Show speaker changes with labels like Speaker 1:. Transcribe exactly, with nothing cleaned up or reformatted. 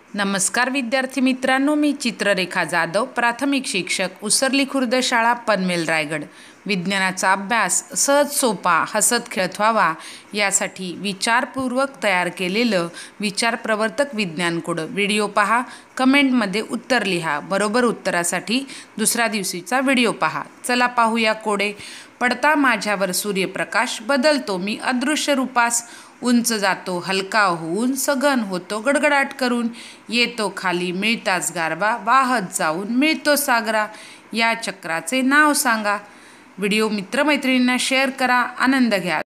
Speaker 1: नमस्कार विद्यार्थी मित्रांनो, मी चित्ररेखा जाधव, प्राथमिक शिक्षक, उसरली खुर्द शाळा, पनवेल, रायगड. विज्ञानाचा अभ्यास सहज सोपा, हसत खेळत व्हावा यासाठी विचारपूर्वक तयार केलेलं विचारप्रवर्तक विज्ञान कोड व्हिडिओ पहा, कमेंटमध्ये उत्तर लिहा. बरोबर उत्तरासाठी दुसऱ्या दिवशीचा व्हिडिओ पहा. चला पाहूया कोडे. पडता माझ्यावर सूर्यप्रकाश, बदलतो मी अदृश्य रूपास, उंच जातो हलका होऊन, सघन होतो गडगडाट करून, येतो खाली मिळताच गारवा, वाहत जाऊन मिळतो सागरा. या चक्राचे नाव सांगा. व्हिडिओ मित्रमैत्रिणींना शेअर करा, आनंद घ्या.